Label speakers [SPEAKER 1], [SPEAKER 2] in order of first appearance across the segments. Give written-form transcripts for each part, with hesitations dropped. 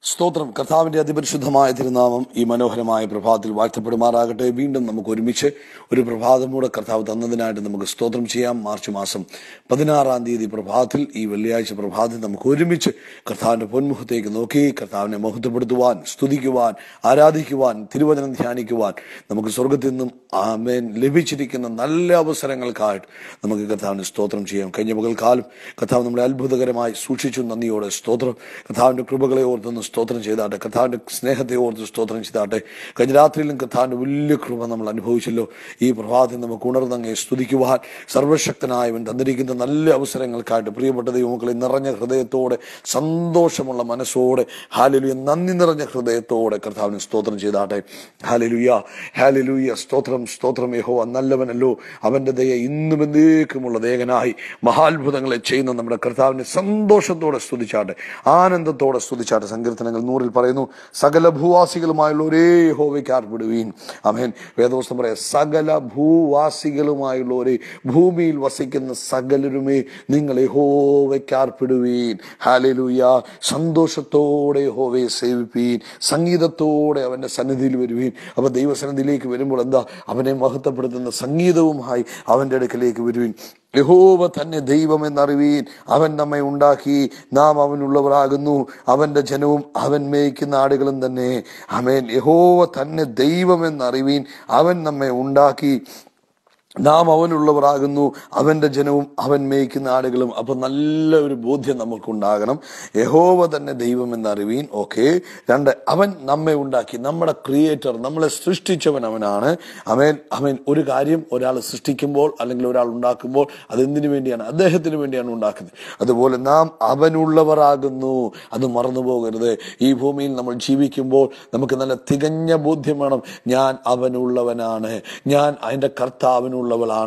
[SPEAKER 1] സ്തോത്രം. കർത്താവിന്റെ അതിപരിശുദ്ധമായ തിരുനാമം ഈ മനോഹരമായ പ്രഭാതത്തിൽ വാഴ്ത്തപ്പെടുമാറാകട്ടെ. വീണ്ടും നമുക്ക് ഒരുമിച്ച് ഒരു പ്രഭാതം കൂടെ കർത്താവ് തന്നതിനായിട്ട് നമുക്ക് സ്തോത്രം ചെയ്യാം. മാർച്ച് മാസം 16 പ്രഭാതത്തിൽ, ഈ വെള്ളിയാഴ്ച പ്രഭാതത്തിൽ നമുക്ക് ഒരുമിച്ച് കർത്താവിന്റെ പൊന്മുഖത്തേക്ക് നോക്കി കർത്താവിനെ മഹത്വപ്പെടുത്തുവാൻ, സ്തുതിക്കുവാൻ, ആരാധിക്കുവാൻ, തിരുവചനം ധ്യാനിക്കുവാൻ നമുക്ക് സ്വർഗത്തിൽ നിന്നും ആമേൻ ലഭിച്ചിരിക്കുന്ന നല്ല അവസരങ്ങൾക്കായിട്ട് നമുക്ക് കർത്താവിന് സ്തോത്രം ചെയ്യാം. കഴിഞ്ഞ പകൽക്കാലം കർത്താവ് നമ്മളെ അത്ഭുതകരമായി സൂക്ഷിച്ചു. നന്ദിയോടെ സ്തോത്രം. കർത്താവിന്റെ കൃപകളെ ഓർത്തൊന്ന് സ്തോത്രം ചെയ്താട്ടെ. കർത്താവിന്റെ സ്നേഹത്തെ ഓർത്ത് സ്തോത്രം ചെയ്താട്ടെ. കഴിഞ്ഞ രാത്രിയിലും കർത്താവിന്റെ വലിയ കൃപ നമ്മൾ അനുഭവിച്ചല്ലോ. ഈ പ്രഭാതത്തിൽ നമുക്ക് ഉണർന്നങ്ങെ സ്തുതിക്കുവാൻ സർവശക്തനായവൻ തന്നിരിക്കുന്ന നല്ല അവസരങ്ങൾക്കായിട്ട് പ്രിയപ്പെട്ട ദൈവമക്കളെ നിറഞ്ഞ ഹൃദയത്തോടെ, സന്തോഷമുള്ള മനസ്സോടെ, ഹല്ലേലൂയ, നന്ദി നിറഞ്ഞ ഹൃദയത്തോടെ കർത്താവിന് സ്തോത്രം ചെയ്താട്ടെ. Hallelujah, hallelujah. സ്തോത്രം, സ്തോത്രം. യഹോവ നല്ലവനല്ലോ, അവന്റെ ദയ ഇന്നും എന്നേക്കുമുള്ള ദയകനായി മഹാത്ഭുതങ്ങളെ ചെയ്യുന്ന നമ്മുടെ കർത്താവിനെ സന്തോഷത്തോടെ സ്തുതിച്ചാട്ടെ, ആനന്ദത്തോടെ സ്തുതിച്ചാട്ടെ. സങ്കീർത്തനങ്ങൾ 100 പറയുന്നു, സകല ഭൂവാസികളുമായുള്ള ഒരേ യഹോവയ്ക്ക് ആർപ്പിടുവീൻ. ആമേൻ. വേദപുസ്തകം പറയാം, സകല ഭൂവാസികളുമായുള്ള ഒരേ, ഭൂമിയിൽ വസിക്കുന്ന സകലരുമേ നിങ്ങൾ യഹോവയ്ക്ക് ആർപ്പിടുവീൻ. ഹല്ലേലൂയ. സന്തോഷത്തോടെ യഹോവയെ സേവിപ്പീൻ, സംഗീതത്തോടെ അവന്റെ സന്നിധിയിൽ വരുവീൻ. അപ്പൊ ദൈവസന്നിധിയിലേക്ക് വരുമ്പോൾ എന്താ? അവനെ മഹത്വപ്പെടുത്തുന്ന സംഗീതവുമായി അവന്റെ അടുക്കലേക്ക് വരുവീൻ. യഹോവ തന്നെ ദൈവം എന്നറിവീൻ. അവൻ നമ്മെ ഉണ്ടാക്കി, നാം അവനുള്ളവരാകുന്നു. അവന്റെ ജനവും അവൻ മേയ്ക്കുന്ന ആടുകളും തന്നെ. ആമേൻ. യഹോവ തന്നെ ദൈവം എന്നറിവീൻ. അവൻ നമ്മെ ഉണ്ടാക്കി, നാം അവനുള്ളവരാകുന്നു. അവന്റെ ജനവും അവൻ മേയ്ക്കുന്ന ആടുകളും. അപ്പൊ നല്ല ഒരു ബോധ്യം നമുക്കുണ്ടാകണം. യഹോവ തന്നെ ദൈവം എന്നറിവീൻ. ഓക്കെ. 2, അവൻ നമ്മെ ഉണ്ടാക്കി. നമ്മുടെ ക്രിയേറ്റർ, നമ്മളെ സൃഷ്ടിച്ചവൻ അവനാണ്. അവൻ അവൻ ഒരു കാര്യം ഒരാൾ സൃഷ്ടിക്കുമ്പോൾ അല്ലെങ്കിൽ ഒരാൾ ഉണ്ടാക്കുമ്പോൾ അതെന്തിനു വേണ്ടിയാണ്? അദ്ദേഹത്തിന് വേണ്ടിയാണ് ഉണ്ടാക്കുന്നത്. അതുപോലെ നാം അവനുള്ളവരാകുന്നു. അത് മറന്നു പോകരുത്. ഈ ഭൂമിയിൽ നമ്മൾ ജീവിക്കുമ്പോൾ നമുക്ക് നല്ല തികഞ്ഞ ബോധ്യം വേണം. ഞാൻ അവനുള്ളവനാണ്, ഞാൻ അതിന്റെ കർത്താവിനുള്ളവളാണ്.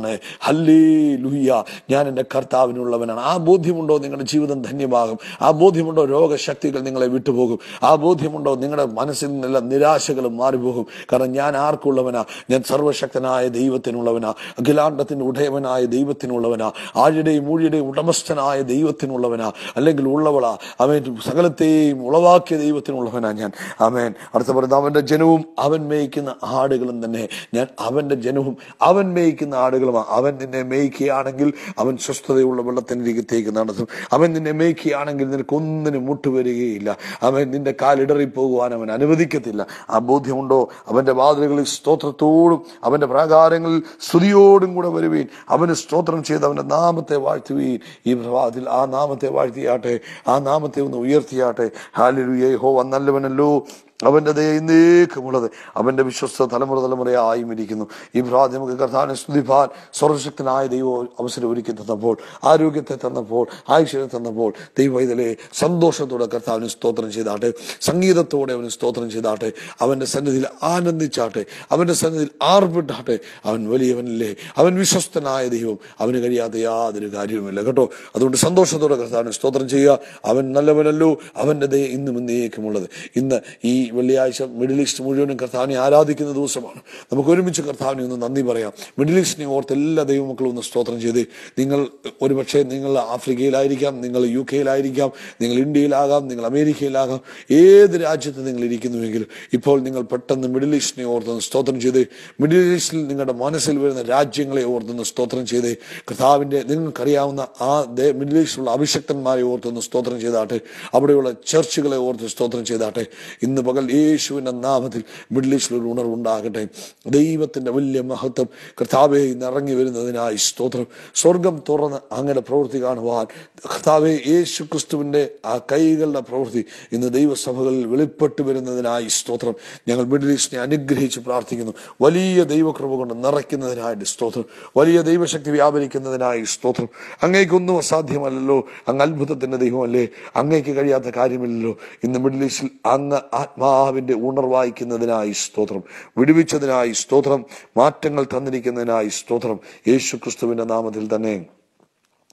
[SPEAKER 1] ഹല്ലേലൂയ. ഞാൻ എൻ്റെ കർത്താവിനുള്ളവനാണ്. ആ ബോധ്യമുണ്ടോ? നിങ്ങളുടെ ജീവിതം ധന്യമാകും. ആ ബോധ്യമുണ്ടോ? രോഗശക്തികൾ നിങ്ങളെ വിട്ടുപോകും. ആ ബോധ്യമുണ്ടോ? നിങ്ങളുടെ മനസ്സിൽ നിന്നെല്ലാം നിരാശകളും മാറിപ്പോകും. കാരണം ഞാൻ ആർക്കുള്ളവനാ? ഞാൻ സർവശക്തനായ ദൈവത്തിനുള്ളവനാ, അഖിലാണ്ടത്തിന്റെ ഉടയവനായ ദൈവത്തിനുള്ളവനാ, ആഴിയുടെയും ഊഴിയുടെയും ഉടമസ്ഥനായ ദൈവത്തിനുള്ളവനാ, അല്ലെങ്കിൽ ഉള്ളവളാ. അവൻ സകലത്തെയും ഉളവാക്കിയ ദൈവത്തിനുള്ളവനാ ഞാൻ. ആമേൻ. അടുത്ത പറയുന്നത്, അവന്റെ ജനവും അവൻ മേയ്ക്കുന്ന ആടുകളും തന്നെ. ഞാൻ അവന്റെ ജനവും അവൻ മേയ്ക്കുന്ന ആടുകളുമാണ്. അവൻ നിന്നെ മേയ്ക്കുകയാണെങ്കിൽ അവൻ സ്വസ്ഥതയുള്ള വെള്ളത്തിനരികത്തേക്ക് നടത്തും. അവൻ നിന്നെ മേയ്ക്കുകയാണെങ്കിൽ നിനക്കൊന്നിനും മുട്ടുവരികയില്ല. അവൻ നിന്റെ കാലിടറിപ്പോകുവാൻ അവൻ അനുവദിക്കത്തില്ല. ആ ബോധ്യമുണ്ടോ? അവന്റെ വാതിലുകളിൽ സ്തോത്രത്തോടും അവന്റെ പ്രാകാരങ്ങളിൽ സ്തുതിയോടും കൂടെ വരുവീൻ. അവന് സ്തോത്രം ചെയ്ത് അവന്റെ നാമത്തെ വാഴ്ത്തുവീൻ. ഈ പ്രഭാതത്തിൽ ആ നാമത്തെ വാഴ്ത്തിയാട്ടെ, ആ നാമത്തെ ഒന്ന് ഉയർത്തിയാട്ടെ. ഹല്ലേലൂയ. യഹോവ നല്ലവനല്ലോ, അവന്റെ ദയ എന്നേക്കുമുള്ളത്. അവന്റെ വിശ്വസ്ത തലമുറ തലമുറയായും ഇരിക്കുന്നു. ഈ പ്രാർത്ഥന നമുക്ക് കർത്താവിനെ സ്തുതിപ്പാൻ സർവശക്തനായ ദൈവം അവസരം ഒരുക്കി തന്നപ്പോൾ, ആരോഗ്യത്തെ തന്നപ്പോൾ, ആയുഷ്യം തന്നപ്പോൾ, ദൈവത്തിലെ സന്തോഷത്തോടെ കർത്താവിന് സ്തോത്രം ചെയ്താട്ടെ, സംഗീതത്തോടെ അവന് സ്തോത്രം ചെയ്താട്ടെ, അവന്റെ സന്നിധിയിൽ ആനന്ദിച്ചാട്ടെ, അവന്റെ സന്നിധിയിൽ ആർപ്പിട്ടാട്ടെ. അവൻ വലിയവനല്ലേ, അവൻ വിശ്വസ്തനായ ദൈവം, അവന് കഴിയാത്ത യാതൊരു കാര്യവുമില്ല കേട്ടോ. അതുകൊണ്ട് സന്തോഷത്തോടെ കർത്താവിന് സ്തോത്രം ചെയ്യുക. അവൻ നല്ലവനല്ലോ, അവന്റെ ദയ ഇന്നും എന്നേക്കുമുള്ളത്. ഇന്ന് ഈ വെള്ളിയാഴ്ച മിഡിൽ ഈസ്റ്റ് മുഴുവനും കർത്താവിനെ ആരാധിക്കുന്ന ദിവസമാണ്. നമുക്ക് ഒരുമിച്ച് കർത്താവിനെ ഒന്ന് നന്ദി പറയാം. മിഡിൽ ഈസ്റ്റിനെ ഓർത്ത് എല്ലാ ദൈവമക്കളും ഒന്ന് സ്തോത്രം ചെയ്ത്. നിങ്ങൾ ഒരുപക്ഷെ നിങ്ങൾ ആഫ്രിക്കയിലായിരിക്കാം, നിങ്ങൾ UK നിങ്ങൾ ഇന്ത്യയിലാകാം, നിങ്ങൾ അമേരിക്കയിലാകാം, ഏത് രാജ്യത്ത് നിങ്ങൾ ഇരിക്കുന്നുവെങ്കിലും ഇപ്പോൾ നിങ്ങൾ പെട്ടെന്ന് മിഡിൽ ഈസ്റ്റിനെ ഓർത്തൊന്ന് സ്തോത്രം ചെയ്ത്, മിഡിൽ ഈസ്റ്റിൽ നിങ്ങളുടെ മനസ്സിൽ വരുന്ന രാജ്യങ്ങളെ ഓർത്തൊന്ന് സ്തോത്രം ചെയ്ത്, കർത്താവിന്റെ നിങ്ങൾക്കറിയാവുന്ന ആ മിഡിൽ ഈസ്റ്റിലുള്ള അഭിഷക്തന്മാരെ ഓർത്തൊന്ന് സ്തോത്രം ചെയ്താട്ടെ, അവിടെയുള്ള ചർച്ചുകളെ ഓർത്ത് സ്തോത്രം ചെയ്താട്ടെ. ഇന്ന് പകൽ യേശുവിന്റെ നാമത്തിൽ മിഡിൽ ഈസ്റ്റിൽ ഒരു ഉണർവുണ്ടാകട്ടെ. ദൈവത്തിന്റെ വലിയ മഹത്വം കർത്താവെ ഇന്ന് ഇറങ്ങി വരുന്നതിനായി സ്തോത്രം. സ്വർഗം തുറന്ന് അങ്ങയുടെ പ്രവൃത്തി കാണുവാൻ കർത്താവെ, യേശു ക്രിസ്തുവിന്റെ ആ കൈകളുടെ പ്രവൃത്തി ഇന്ന് ദൈവസഭകളിൽ വെളിപ്പെട്ടു വരുന്നതിനായി സ്തോത്രം. ഞങ്ങൾ മിഡിൽ ഈസ്റ്റിനെ അനുഗ്രഹിച്ച് പ്രാർത്ഥിക്കുന്നു. വലിയ ദൈവകൃപ കൊണ്ട് നിറയ്ക്കുന്നതിനായിട്ട് സ്തോത്രം. വലിയ ദൈവശക്തി വ്യാപരിക്കുന്നതിനായി സ്തോത്രം. അങ്ങേക്കൊന്നും അസാധ്യമല്ലല്ലോ. അങ്ങ് അത്ഭുതത്തിന്റെ ദൈവമല്ലേ. അങ്ങേക്ക് കഴിയാത്ത കാര്യമില്ലല്ലോ. ഇന്ന് മിഡിൽ ഈസ്റ്റിൽ അങ്ങ് ആത്മാവിന്റെ ഉണർവായിക്കുന്നതിനായി സ്തോത്രം, വിടുവിച്ചതിനായി സ്തോത്രം, മാറ്റങ്ങൾ തന്നിരിക്കുന്നതിനായി സ്തോത്രം. യേശു ക്രിസ്തുവിന്റെ നാമത്തിൽ തന്നെ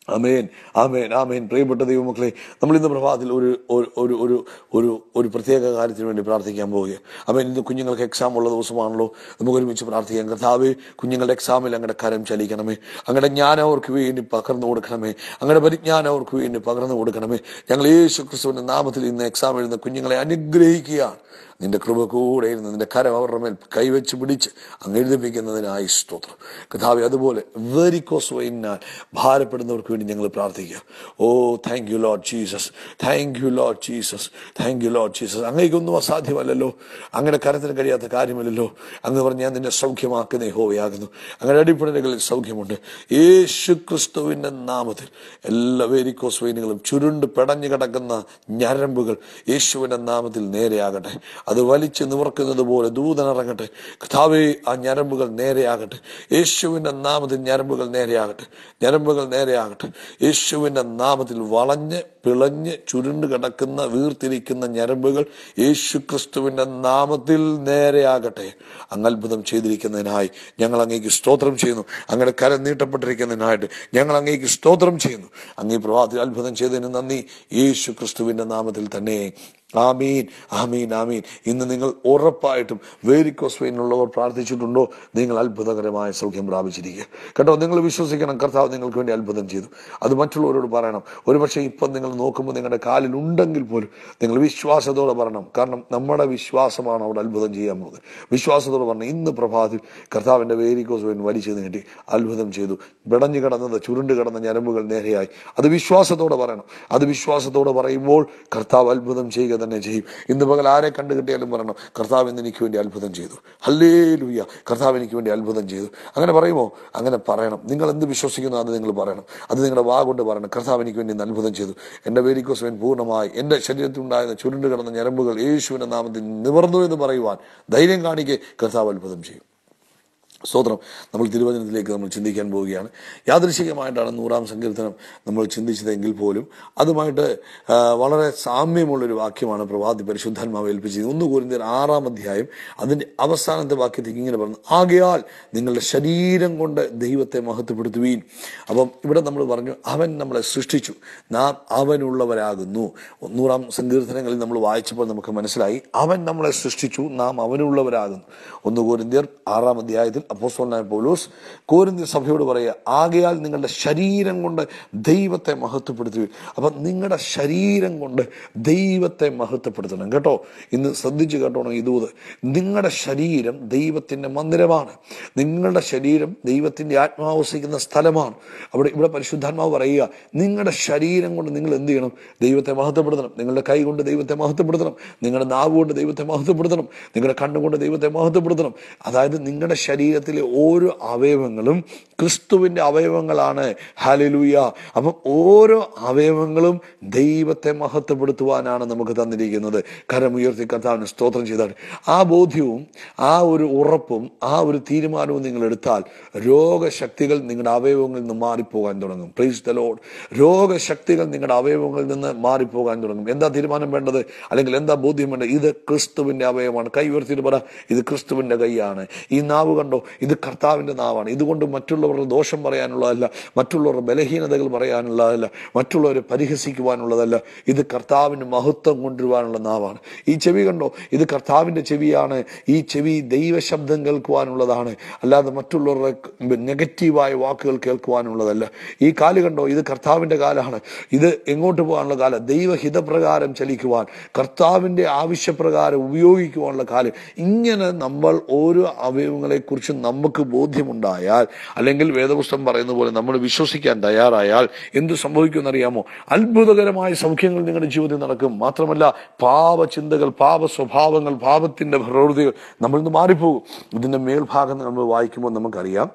[SPEAKER 1] ആമേൻ, ആമേൻ, ആമേൻ. പ്രിയപ്പെട്ട ദൈവമക്കളെ, നമ്മൾ ഇന്ന് പ്രഭാതത്തിൽ ഒരു ഒരു ഒരു ഒരു ഒരു ഒരു പ്രത്യേക കാര്യത്തിന് വേണ്ടി പ്രാർത്ഥിക്കാൻ പോവുകയാണ്. ആമേൻ. ഇന്ന് കുഞ്ഞുങ്ങൾക്ക് എക്സാം ഉള്ള ദിവസമാണല്ലോ. നമുക്ക് ഒരുമിച്ച് പ്രാർത്ഥിക്കാം. കർത്താവേ, കുഞ്ഞുങ്ങളുടെ എക്സാമിൽ അങ്ങയുടെ കരം ചലിക്കണമേ, അങ്ങയുടെ ജ്ഞാനം അവർക്ക് വേണ്ടി പകർന്നു കൊടുക്കണമേ, അങ്ങയുടെ പരിജ്ഞാനം അവർക്ക് വേണ്ടി പകർന്നു കൊടുക്കണമേ. ഞങ്ങൾ യേശു ക്രിസ്തുവിന്റെ നാമത്തിൽ ഇന്ന് എക്സാം എഴുതുന്ന കുഞ്ഞുങ്ങളെ അനുഗ്രഹിക്കുകയാണ്. നിന്റെ കൃപ കൂടെ ഇരുന്ന് നിന്റെ കരം അവരുടെ മേൽ കൈവച്ച് പിടിച്ച് അങ്ങ് എഴുതിപ്പിക്കുന്നതിനായി സ്തോത്രം. കർത്താവേ, അതുപോലെ വെരിക്കോസ് വെയിനാൽ ഭാരപ്പെടുന്നവർക്ക് വേണ്ടി ഞങ്ങൾ പ്രാർത്ഥിക്കുക. ഓ, thank you Lord Jesus, thank you Lord Jesus, thank you Lord Jesus. അങ്ങേക്കൊന്നും അസാധ്യമല്ലല്ലോ, അങ്ങനെ കരത്തിന് കഴിയാത്ത കാര്യമല്ലല്ലോ. അങ്ങ് പറഞ്ഞ് ഞാൻ നിന്നെ സൗഖ്യമാക്കുന്ന യഹോവയാകുന്നു. അങ്ങനെ അടിപ്പിണലുകളിൽ സൗഖ്യമുണ്ട്. യേശു ക്രിസ്തുവിന്റെ നാമത്തിൽ എല്ലാ വെരിക്കോസ് വെയിനുകളും ചുരുണ്ട് പെടഞ്ഞു കിടക്കുന്ന ഞരമ്പുകൾ യേശുവിന്റെ നാമത്തിൽ നേരെയാകട്ടെ. അത് വലിച്ചു നിവർക്കുന്നത് പോലെ ദൂതനിറങ്ങട്ടെ. കർത്താവേ, ആ ഞരമ്പുകൾ നേരെയാകട്ടെ. യേശുവിന്റെ നാമത്തിൽ ഞരമ്പുകൾ നേരെയാകട്ടെ, ഞരമ്പുകൾ നേരെയാകട്ടെ. യേശുവിന്റെ നാമത്തിൽ വളഞ്ഞ് പിളഞ്ഞ് ചുരുണ്ട് കിടക്കുന്ന വീർത്തിരിക്കുന്ന ഞരമ്പുകൾ യേശു ക്രിസ്തുവിന്റെ നാമത്തിൽ നേരെയാകട്ടെ. അങ്ങ് അത്ഭുതം ചെയ്തിരിക്കുന്നതിനായി ഞങ്ങൾ അങ്ങേക്ക് സ്തോത്രം ചെയ്യുന്നു. അങ്ങയുടെ കരം നീട്ടപ്പെട്ടിരിക്കുന്നതിനായിട്ട് ഞങ്ങൾ അങ്ങേക്ക് സ്തോത്രം ചെയ്യുന്നു. അങ്ങേ പ്രഭാതത്തിൽ അത്ഭുതം ചെയ്തതിന് നന്ദി, യേശു ക്രിസ്തുവിന്റെ നാമത്തിൽ തന്നെ. ആമീൻ, ആമീൻ, ആമീൻ. ഇന്ന് നിങ്ങൾ ഉറപ്പായിട്ടും വേരിക്കോസ് വെയിനുള്ളവർ പ്രാർത്ഥിച്ചിട്ടുണ്ടോ? നിങ്ങൾ അത്ഭുതകരമായ സൗഖ്യം പ്രാപിച്ചിരിക്കുക കേട്ടോ. നിങ്ങൾ വിശ്വസിക്കണം, കർത്താവ് നിങ്ങൾക്ക് വേണ്ടി അത്ഭുതം ചെയ്തു. അത് മറ്റുള്ളവരോട് പറയണം. ഒരുപക്ഷെ ഇപ്പം നിങ്ങൾ നോക്കുമ്പോൾ നിങ്ങളുടെ കാലിൽ ഉണ്ടെങ്കിൽ പോലും നിങ്ങൾ വിശ്വാസത്തോടെ പറയണം. കാരണം നമ്മുടെ വിശ്വാസമാണ് അവിടെ അത്ഭുതം ചെയ്യാൻ പോകുന്നത്. വിശ്വാസത്തോടെ പറഞ്ഞു, ഇന്ന് പ്രഭാതത്തിൽ കർത്താവിന്റെ വേരിക്കോസ് വെയിൻ വലിച്ചു നീട്ടി അത്ഭുതം ചെയ്തു. വിടഞ്ഞു കിടന്നത് ചുരുണ്ട് കിടന്ന ഞരമ്പുകൾ നേരെയായി. അത് വിശ്വാസത്തോടെ പറയണം. അത് വിശ്വാസത്തോടെ പറയുമ്പോൾ കർത്താവ് അത്ഭുതം ചെയ്യുക തന്നെ ചെയ്യും. ഇന്ന് പകൽ ആരെ കണ്ടു കിട്ടിയാലും പറയണം, കർത്താവ് ഇന്ന് എനിക്ക് വേണ്ടി അത്ഭുതം ചെയ്തു. ഹല്ലേലൂയ, കർത്താവ് എനിക്ക് വേണ്ടി അത്ഭുതം ചെയ്തു. അങ്ങനെ പറയുമോ? അങ്ങനെ പറയണം. നിങ്ങൾ എന്ത് വിശ്വസിക്കുന്നു അത് നിങ്ങൾ പറയണം. അത് നിങ്ങളുടെ വാ കൊണ്ട് പറയണം. കർത്താവ് എനിക്ക് വേണ്ടി അത്ഭുതം ചെയ്തു. എന്റെ വേരിക്കോസ് വെയിൻ പൂർണ്ണമായി എന്റെ ശരീരത്തിൽ ഉണ്ടായിരുന്ന ചുരുണ്ട് കിടന്ന ഞരമ്പുകൾ യേശുവിന്റെ നാമത്തിൽ നിവർന്നു എന്ന് പറയുവാൻ ധൈര്യം കാണിക്കെ കർത്താവ് അത്ഭുതം ചെയ്യും. സ്തോത്രം. നമ്മൾ തിരുവചനത്തിലേക്ക് നമ്മൾ ചിന്തിക്കാൻ പോവുകയാണ്. യാദൃശികമായിട്ടാണ് 100-ാം സങ്കീർത്തനം നമ്മൾ ചിന്തിച്ചതെങ്കിൽ പോലും അതുമായിട്ട് വളരെ സാമ്യമുള്ളൊരു വാക്യമാണ് പ്രഭാതി പരിശുദ്ധാത്മാവ് ഏൽപ്പിച്ചത്. 1 കൊരിന്ത്യർ 6-ാം അധ്യായം അതിന്റെ അവസാനത്തെ വാക്യത്തേക്ക് ഇങ്ങനെ പറഞ്ഞു, ആകയാൽ നിങ്ങളുടെ ശരീരം കൊണ്ട് ദൈവത്തെ മഹത്വപ്പെടുത്തുവീൻ. അപ്പം ഇവിടെ നമ്മൾ പറഞ്ഞു, അവൻ നമ്മളെ സൃഷ്ടിച്ചു, നാം അവനുള്ളവരാകുന്നു. 100-ാം സങ്കീർത്തനങ്ങളിൽ നമ്മൾ വായിച്ചപ്പോൾ നമുക്ക് മനസ്സിലായി, അവൻ നമ്മളെ സൃഷ്ടിച്ചു, നാം അവനുള്ളവരാകുന്നു. 1 കൊരിന്ത്യർ 6-ാം അധ്യായത്തിൽ അപ്പോസ്തലനായ പൗലോസ് കൊരിന്ത്യ സഭയോട് പറയുക, ആകയാൽ നിങ്ങളുടെ ശരീരം കൊണ്ട് ദൈവത്തെ മഹത്വപ്പെടുത്തുകയും. അപ്പം നിങ്ങളുടെ ശരീരം കൊണ്ട് ദൈവത്തെ മഹത്വപ്പെടുത്തണം കേട്ടോ. ഇന്ന് ശ്രദ്ധിച്ച് കേട്ടോണം ഈ ദൂത്. നിങ്ങളുടെ ശരീരം ദൈവത്തിന്റെ മന്ദിരമാണ്. നിങ്ങളുടെ ശരീരം ദൈവത്തിന്റെ ആത്മാവ് വസിക്കുന്ന സ്ഥലമാണ്. ഇവിടെ പരിശുദ്ധാത്മാവ് പറയുക, നിങ്ങളുടെ ശരീരം കൊണ്ട് നിങ്ങൾ എന്ത് ചെയ്യണം? ദൈവത്തെ മഹത്വപ്പെടുത്തണം. നിങ്ങളുടെ കൈ കൊണ്ട് ദൈവത്തെ മഹത്വപ്പെടുത്തണം. നിങ്ങളുടെ നാവ് കൊണ്ട് ദൈവത്തെ മഹത്വപ്പെടുത്തണം. നിങ്ങളുടെ കണ്ണുകൊണ്ട് ദൈവത്തെ മഹത്വപ്പെടുത്തണം. അതായത് നിങ്ങളുടെ ശരീരത്തിലെ ഓരോ അവയവങ്ങളും ക്രിസ്തുവിന്റെ അവയവങ്ങളാണ്. ഹല്ലേലൂയ. അപ്പം ഓരോ അവയവങ്ങളും ദൈവത്തെ മഹത്വപ്പെടുത്തുവാനാണ് നമുക്ക് തന്നിരിക്കുന്നത്. കരമുയർത്തി കർത്താവിന് സ്തോത്രം ചെയ്താൽ ആ ബോധ്യവും ആ ഒരു ഉറപ്പും ആ ഒരു തീരുമാനവും നിങ്ങൾ എടുത്താൽ രോഗശക്തികൾ നിങ്ങളുടെ അവയവങ്ങളിൽ നിന്ന് മാറിപ്പോകാൻ തുടങ്ങും. Praise the Lord. രോഗശക്തികൾ നിങ്ങളുടെ അവയവങ്ങളിൽ നിന്ന് മാറിപ്പോകാൻ തുടങ്ങും. എന്താ തീരുമാനം വേണ്ടത്? അല്ലെങ്കിൽ എന്താ ബോധ്യം വേണ്ടത്? ഇത് ക്രിസ്തുവിന്റെ അവയവമാണ്. കൈ ഉയർത്തിയിട്ട് പറ, ഇത് ക്രിസ്തുവിന്റെ കൈയാണ്. ഈ നാവ് കണ്ടോ, ഇത് കർത്താവിന്റെ നാവാണ്. ഇതുകൊണ്ട് മറ്റുള്ളവരുടെ ദോഷം പറയാനുള്ളതല്ല, മറ്റുള്ളവരുടെ ബലഹീനതകൾ പറയാനുള്ളതല്ല, മറ്റുള്ളവരെ പരിഹസിക്കുവാനുള്ളതല്ല. ഇത് കർത്താവിന് മഹത്വം കൊണ്ടുവരുവാനുള്ള നാവാണ്. ഈ ചെവി കണ്ടോ, ഇത് കർത്താവിന്റെ ചെവിയാണ്. ഈ ചെവി ദൈവശബ്ദം കേൾക്കുവാനുള്ളതാണ്, അല്ലാതെ മറ്റുള്ളവരുടെ നെഗറ്റീവായ വാക്കുകൾ കേൾക്കുവാനുള്ളതല്ല. ഈ കാല് കണ്ടോ, ഇത് കർത്താവിന്റെ കാലാണ്. ഇത് എങ്ങോട്ട് പോകാനുള്ള കാല്? ദൈവഹിതപ്രകാരം ചലിക്കുവാൻ, കർത്താവിന്റെ ആവശ്യപ്രകാരം ഉപയോഗിക്കുവാനുള്ള കാല്. ഇങ്ങനെ നമ്മൾ ഓരോ അവയവങ്ങളെ കുറിച്ച് നമുക്ക് ബോധ്യമുണ്ടായാൽ, അല്ലെങ്കിൽ വേദപുസ്തകം പറയുന്ന പോലെ നമ്മൾ വിശ്വസിക്കാൻ തയ്യാറായാൽ എന്ത് സംഭവിക്കുമെന്നറിയാമോ? അത്ഭുതകരമായ സൗഖ്യങ്ങൾ നിങ്ങളുടെ ജീവിതത്തിൽ നടക്കും. മാത്രമല്ല, പാപചിന്തകൾ, പാപ സ്വഭാവങ്ങൾ, പാപത്തിന്റെ പ്രവൃത്തികൾ നമ്മളിൽ നിന്ന് മാറിപ്പോകും. ഇതിന്റെ മേൽഭാഗം നമ്മൾ വായിക്കുമ്പോൾ നമുക്കറിയാം,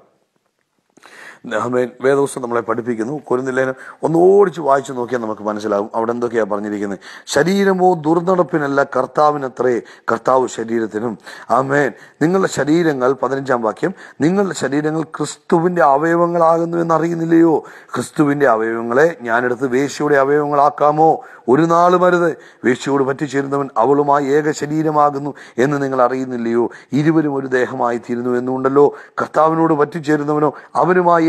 [SPEAKER 1] വേദപുസ്തകം നമ്മളെ പഠിപ്പിക്കുന്നു. കൊരിന്ത്യർ ലേഖനം ഒന്ന് ഓടിച്ച് വായിച്ചു നോക്കിയാൽ നമുക്ക് മനസ്സിലാകും അവിടെ എന്തൊക്കെയാ പറഞ്ഞിരിക്കുന്നത്. ശരീരമോ ദുർനടപ്പിനല്ല, കർത്താവിനത്രേ, കർത്താവ് ശരീരത്തിനും. ആമേൻ. നിങ്ങളുടെ ശരീരങ്ങൾ, 15-ാം വാക്യം, നിങ്ങളുടെ ശരീരങ്ങൾ ക്രിസ്തുവിന്റെ അവയവങ്ങളാകുന്നു എന്നറിയുന്നില്ലയോ? ക്രിസ്തുവിന്റെ അവയവങ്ങളെ ഞാനെടുത്ത് വേശ്യയുടെ അവയവങ്ങളാക്കാമോ? ഒരു നാളും അരുത്. വേശ്യയോട് പറ്റിച്ചേരുന്നവൻ അവളുമായി ഏക ശരീരമാകുന്നു എന്ന് നിങ്ങൾ അറിയുന്നില്ലയോ? ഇരുവരും ഒരു ദേഹമായി തീരുന്നു എന്നുണ്ടല്ലോ. കർത്താവിനോട് പറ്റിച്ചേരുന്നവനോ അവനുമായി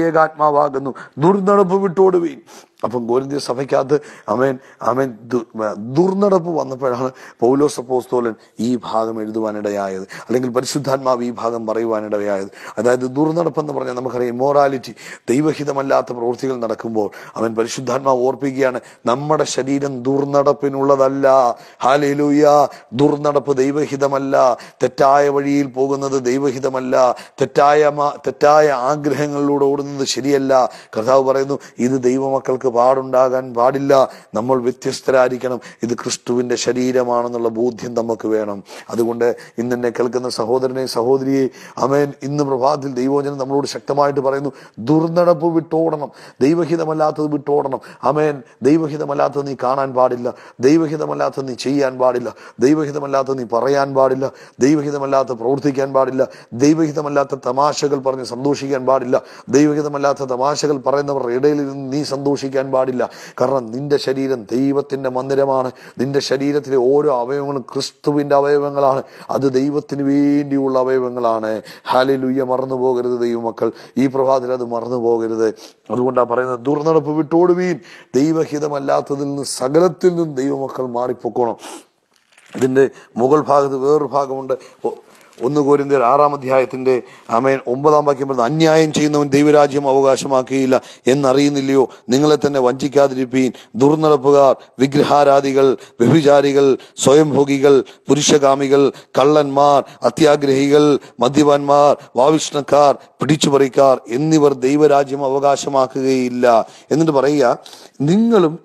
[SPEAKER 1] ത്രിയേകാത്മാവാകുന്നു. ദുർനടപ്പ് വിട്ടോടുവീൻ. അപ്പം കൊരിന്ത്യർ സഭയ്ക്കകത്ത് ആമേൻ ആമേൻ ദുർനടപ്പ് വന്നപ്പോഴാണ് പൗലോസ് അപ്പോസ്തലൻ ഈ ഭാഗം എഴുതുവാനിടയായത്, അല്ലെങ്കിൽ പരിശുദ്ധാത്മാവ് ഈ ഭാഗം പറയുവാനിടയായത്. അതായത് ദുർനടപ്പെന്ന് പറഞ്ഞാൽ നമുക്കറിയാം ഇമ്മോറാലിറ്റി, ദൈവഹിതമല്ലാത്ത പ്രവൃത്തികൾ നടക്കുമ്പോൾ അവൻ പരിശുദ്ധാത്മാവ് ഓർപ്പിക്കുകയാണ്, നമ്മുടെ ശരീരം ദുർനടപ്പിനുള്ളതല്ല. ഹല്ലേലൂയ. ദുർനടപ്പ് ദൈവഹിതമല്ല. തെറ്റായ വഴിയിൽ പോകുന്നത് ദൈവഹിതമല്ല. തെറ്റായ ആഗ്രഹങ്ങളിലൂടെ ഓടുന്നത് ശരിയല്ല. കർത്താവ് പറയുന്നു, ഇത് ദൈവമക്കൾക്ക് പാടുണ്ടാകാൻ പാടില്ല. നമ്മൾ വ്യത്യസ്തരായിരിക്കണം. ഇത് ക്രിസ്തുവിന്റെ ശരീരമാണെന്നുള്ള ബോധ്യം നമുക്ക് വേണം. അതുകൊണ്ട് ഇന്നെന്നെ കേൾക്കുന്ന സഹോദരനെ സഹോദരിയെ, ആമേൻ, ഇന്ന് പ്രഭാതത്തിൽ ദൈവവചനം നമ്മളോട് ശക്തമായിട്ട് പറയുന്നു, ദുർനടപ്പ് വിട്ടോടണം, ദൈവഹിതമല്ലാത്തത് വിട്ടോടണം. ആമേൻ. ദൈവഹിതമല്ലാത്തത് നീ കാണാൻ പാടില്ല, ദൈവഹിതമല്ലാത്തത് നീ ചെയ്യാൻ പാടില്ല, ദൈവഹിതമല്ലാത്തത് നീ പറയാൻ പാടില്ല, ദൈവഹിതമല്ലാത്ത പ്രവർത്തിക്കാൻ പാടില്ല, ദൈവഹിതമല്ലാത്ത തമാശകൾ പറഞ്ഞ് സന്തോഷിക്കാൻ പാടില്ല, ദൈവഹിതമല്ലാത്ത തമാശകൾ പറയുന്നവർ ഇടയിൽ നിന്ന് നീ സന്തോഷിക്കാൻ പാടില്ല. കാരണം നിന്റെ ശരീരം ദൈവത്തിന്റെ മന്ദിരമാണ്. നിന്റെ ശരീരത്തിലെ ഓരോ അവയവങ്ങളും ക്രിസ്തുവിന്റെ അവയവങ്ങളാണ്. അത് ദൈവത്തിന് വേണ്ടിയുള്ള അവയവങ്ങളാണ്. ഹല്ലേലൂയ. മറന്നു പോകരുത് ദൈവമക്കൾ, ഈ പ്രഭാതത്തിൽ അത് മറന്നു പോകരുത്. അതുകൊണ്ടാണ് പറയുന്നത്, ദുർനടപ്പ് വിട്ടോടുവീൻ. ദൈവഹിതമല്ലാത്തതിൽ നിന്ന് സകലത്തിൽ നിന്നും ദൈവമക്കൾ മാറിപ്പോക്കണം. ഇതിന്റെ മുകൾ ഭാഗത്ത് വേറൊരു ഭാഗമുണ്ട്. 1 കൊരിന്ത്യർ 6-ാം അധ്യായത്തിന്റെ ആമേൻ 9-ാം വാക്യം പറയുന്നത്, അന്യായം ചെയ്യുന്നവൻ ദൈവരാജ്യം അവകാശമാക്കിയില്ല എന്നറിയുന്നില്ലയോ? നിങ്ങളെ തന്നെ വഞ്ചിക്കാതിരിപ്പീൻ. ദുർനടപ്പുകാർ, വിഗ്രഹാരാധികൾ, വ്യഭിചാരികൾ, സ്വയംഭോഗികൾ, പുരുഷകാമികൾ, കള്ളന്മാർ, അത്യാഗ്രഹികൾ, മദ്യപാന്മാർ, വാവിഷ്ണക്കാർ, പിടിച്ചുപറിക്കാർ എന്നിവർ ദൈവരാജ്യം അവകാശമാക്കുകയില്ല. എന്നിട്ട് പറയുക, നിങ്ങളും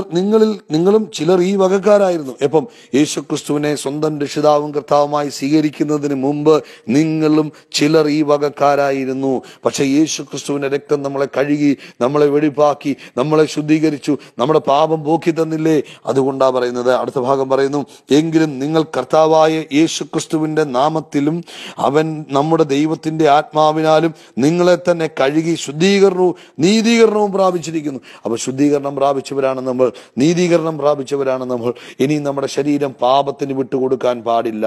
[SPEAKER 1] ചിലർ ഈ വകക്കാരായിരുന്നു. എപ്പം? യേശുക്രിസ്തുവിനെ സ്വന്തം രക്ഷിതാവും കർത്താവുമായി സ്വീകരിക്കുന്നതിന് മുമ്പ് നിങ്ങളും ചിലർ ഈ വകക്കാരായിരുന്നു. പക്ഷെ യേശുക്രിസ്തുവിന്റെ രക്തം നമ്മളെ കഴുകി, നമ്മളെ വെടിപ്പാക്കി, നമ്മളെ ശുദ്ധീകരിച്ചു, നമ്മുടെ പാപം പോക്കി തന്നില്ലേ? അതുകൊണ്ടാ പറയുന്നത്, അടുത്ത ഭാഗം പറയുന്നു, എങ്കിലും നിങ്ങൾ കർത്താവായ യേശുക്രിസ്തുവിന്റെ നാമത്തിലും അവൻ നമ്മുടെ ദൈവത്തിന്റെ ആത്മാവിനാലും നിങ്ങളെ തന്നെ കഴുകി ശുദ്ധീകരണവും നീതീകരണവും പ്രാപിച്ചിരിക്കുന്നു. അപ്പൊ ശുദ്ധീകരണം പ്രാപിച്ചവരാണ് നമ്മൾ, നീതീകരണം പ്രാപിച്ചവരാണ് നമ്മൾ. ഇനി നമ്മുടെ ശരീരം പാപത്തിന് വിട്ടുകൊടുക്കാൻ പാടില്ല.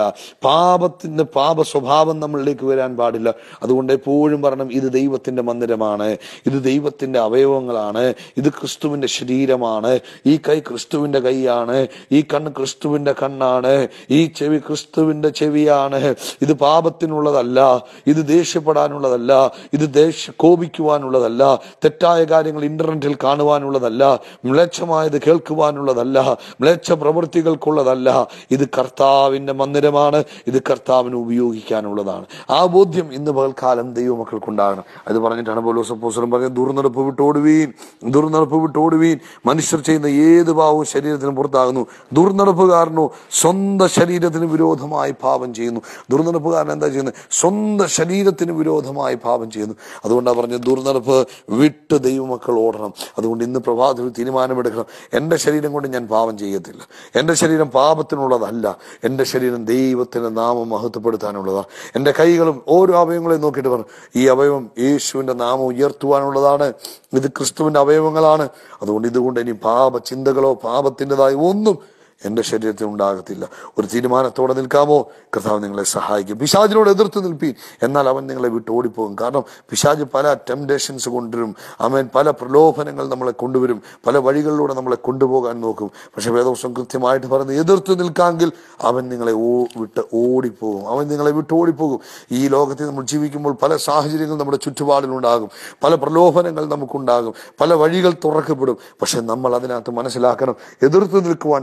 [SPEAKER 1] പാപ സ്വഭാവം നമ്മളിലേക്ക് വരാൻ പാടില്ല. അതുകൊണ്ട് എപ്പോഴും പറയണം, ഇത് ദൈവത്തിന്റെ മന്ദിരമാണ്, ഇത് ദൈവത്തിന്റെ അവയവങ്ങളാണ്, ഇത് ക്രിസ്തുവിന്റെ ശരീരമാണ്, ഈ കൈ ക്രിസ്തുവിന്റെ കൈയാണ്, ഈ കണ്ണ് ക്രിസ്തുവിന്റെ കണ്ണാണ്, ഈ ചെവി ക്രിസ്തുവിന്റെ ചെവിയാണ്. ഇത് പാപത്തിനുള്ളതല്ല, ഇത് ദേഷ്യപ്പെടാനുള്ളതല്ല, ഇത് കോപിക്കുവാനുള്ളതല്ല, തെറ്റായ കാര്യങ്ങൾ ഇന്റർനെറ്റിൽ കാണുവാനുള്ളതല്ല, മ്ലേച്ഛമായത് കേൾക്കുവാനുള്ളതല്ല, മ്ലേച്ഛ പ്രവൃത്തികൾക്കുള്ളതല്ല. ഇത് കർത്താവിന്റെ മന്ദിരമാണ്, ഇത് കർത്താവിന് ഉപയോഗിക്കാനുള്ളതാണ്. ആ ബോധ്യം ഇന്ന് പകൽക്കാലം ദൈവമക്കൾക്കുണ്ടാകണം. അത് പറഞ്ഞിട്ടാണ് പൗലോസ് അപ്പോസ്തലൻ പറഞ്ഞത്, ദുർനടപ്പ് വിട്ടോടുവീൻ. മനുഷ്യർ ചെയ്യുന്ന ഏത് പാവവും ശരീരത്തിന് പുറത്താകുന്നു. ദുർനടപ്പുകാരനോ സ്വന്തം ശരീരത്തിന് വിരോധമായി പാപം ചെയ്യുന്നു. ദുർനടപ്പുകാരൻ എന്താ ചെയ്യുന്നത്? സ്വന്തം ശരീരത്തിന് വിരോധമായി പാപം ചെയ്യുന്നു. അതുകൊണ്ടാണ് പറഞ്ഞത്, ദുർനടപ്പ് വിട്ട് ദൈവമക്കൾ ഓടണം. അതുകൊണ്ട് ഇന്ന് പ്രഭാതത്തിൽ തീരുമാനമെടുക്കണം, എൻ്റെ ശരീരം കൊണ്ട് ഞാൻ പാപം ചെയ്യത്തില്ല. എൻ്റെ ശരീരം പാപത്തിനുള്ളതല്ല. എൻ്റെ ശരീരം ദൈവത്തിന്റെ നാമം മഹത്വപ്പെടുത്താനുള്ളതാണ്. എൻ്റെ കൈകളും ഓരോ അവയവങ്ങളെയും നോക്കിയിട്ട് പറഞ്ഞു, ഈ അവയവം യേശുവിന്റെ നാമം ഉയർത്തുവാനുള്ളതാണ്. ഇത് ക്രിസ്തുവിന്റെ അവയവങ്ങളാണ്. അതുകൊണ്ട് ഇതുകൊണ്ട് ഇനി പാപ ചിന്തകളോ പാപത്തിൻ്റെതായ ഒന്നും എൻ്റെ ശരീരത്തിൽ ഉണ്ടാകത്തില്ല. ഒരു തീരുമാനത്തോടെ നിൽക്കാമോ? കർത്താവ് നിങ്ങളെ സഹായിക്കും. പിശാചിനോട് എതിർത്ത് നിൽപ്പീൻ, എന്നാൽ അവൻ നിങ്ങളെ വിട്ട് ഓടിപ്പോകും. കാരണം പിശാച് പല ടെംപ്ടേഷൻസ് കൊണ്ടുവരും. അവൻ പല പ്രലോഭനങ്ങൾ നമ്മളെ കൊണ്ടുവരും, പല വഴികളിലൂടെ നമ്മളെ കൊണ്ടുപോകാൻ നോക്കും. പക്ഷെ വേദവസം കൃത്യമായിട്ട് പറയുന്നത്, എതിർത്ത് നിൽക്കാമെങ്കിൽ അവൻ നിങ്ങളെ വിട്ട് ഓടിപ്പോകും. അവൻ നിങ്ങളെ വിട്ട് ഓടിപ്പോകും. ഈ ലോകത്തിൽ നമ്മൾ ജീവിക്കുമ്പോൾ പല സാഹചര്യങ്ങൾ നമ്മുടെ ചുറ്റുപാടിലുണ്ടാകും, പല പ്രലോഭനങ്ങൾ നമുക്കുണ്ടാകും, പല വഴികൾ തുറക്കപ്പെടും. പക്ഷെ നമ്മൾ അതിനകത്ത് മനസ്സിലാക്കണം, എതിർത്ത് നിൽക്കുവാൻ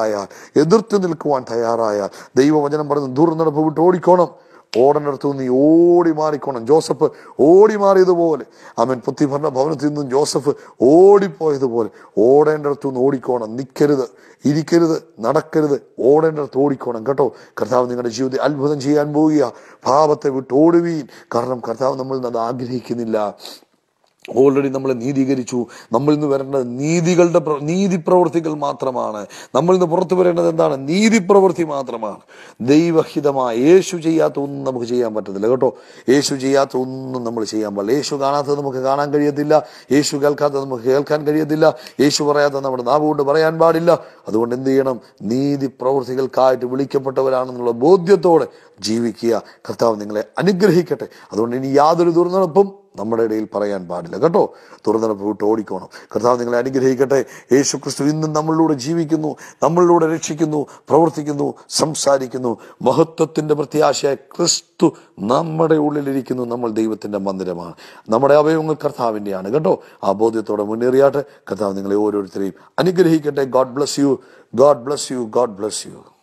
[SPEAKER 1] തയ്യാറായാൽ ദൈവവചനം പറയുന്നു, ദുർനടപ്പ് വിട്ട് ഓടിക്കോണം. ഓടേണ്ടടുത്ത് നീ ഓടി മാറിക്കോണം. ജോസഫ് ഓടി മാറിയതുപോലെ, അവൻ പുത്തിഫറിന്റെ ഭവനത്തിൽ നിന്നും ജോസഫ് ഓടിപ്പോയതുപോലെ ഓടേണ്ടടുത്ത് നിന്ന് ഓടിക്കോണം. നിൽക്കരുത്, ഇരിക്കരുത്, നടക്കരുത്, ഓടേണ്ടടുത്ത് ഓടിക്കോണം കേട്ടോ. കർത്താവ് നിങ്ങളുടെ ജീവിതത്തിൽ അത്ഭുതം ചെയ്യാൻ പോവുക. പാപത്തെ വിട്ട് ഓടുവീൻ. കാരണം കർത്താവ് നമ്മളിൽ നിന്ന് അത് ആഗ്രഹിക്കുന്നില്ല. ഓൾറെഡി നമ്മളെ നീതീകരിച്ചു. നമ്മളിൽ നിന്ന് വരേണ്ടത് നീതി പ്രവൃത്തികൾ മാത്രമാണ്. നമ്മളിൽ നിന്ന് പുറത്തു വരേണ്ടത് എന്താണ്? നീതി പ്രവൃത്തി മാത്രമാണ്. ദൈവഹിതമായ യേശു ചെയ്യാത്ത ഒന്നും നമുക്ക് ചെയ്യാൻ പറ്റത്തില്ല കേട്ടോ. യേശു ചെയ്യാത്ത ഒന്നും നമ്മൾ ചെയ്യാൻ പാടില്ല. യേശു കാണാത്തത് നമുക്ക് കാണാൻ കഴിയത്തില്ല. യേശു കേൾക്കാത്തത് നമുക്ക് കേൾക്കാൻ കഴിയത്തില്ല. യേശു പറയാത്തത് നമ്മുടെ നാവ് കൊണ്ട് പറയാൻ പാടില്ല. അതുകൊണ്ട് എന്ത് ചെയ്യണം? നീതി പ്രവൃത്തികൾക്കായിട്ട് വിളിക്കപ്പെട്ടവരാണെന്നുള്ള ബോധ്യത്തോടെ ജീവിക്കുക. കർത്താവ് നിങ്ങളെ അനുഗ്രഹിക്കട്ടെ. അതുകൊണ്ട് ഇനി യാതൊരു ദുർനടപ്പും നമ്മുടെ ഇടയിൽ പറയാൻ പാടില്ല കേട്ടോ. തുറന്നിടപ്പ് വിട്ട് ഓടിക്കോണം. കർത്താവ് നിങ്ങളെ അനുഗ്രഹിക്കട്ടെ. യേശു ക്രിസ്തു ഇന്നും നമ്മളിലൂടെ ജീവിക്കുന്നു, നമ്മളിലൂടെ രക്ഷിക്കുന്നു, പ്രവർത്തിക്കുന്നു, സംസാരിക്കുന്നു. മഹത്വത്തിന്റെ പ്രത്യാശയായ ക്രിസ്തു നമ്മുടെ ഉള്ളിലിരിക്കുന്നു. നമ്മൾ ദൈവത്തിന്റെ മന്ദിരമാണ്. നമ്മുടെ അവയവങ്ങൾ കർത്താവിൻ്റെയാണ് കേട്ടോ. ആ ബോധ്യത്തോടെ മുന്നേറിയാട്ടെ. കർത്താവ് നിങ്ങളെ ഓരോരുത്തരെയും അനുഗ്രഹിക്കട്ടെ. God bless you, God bless you, God bless U.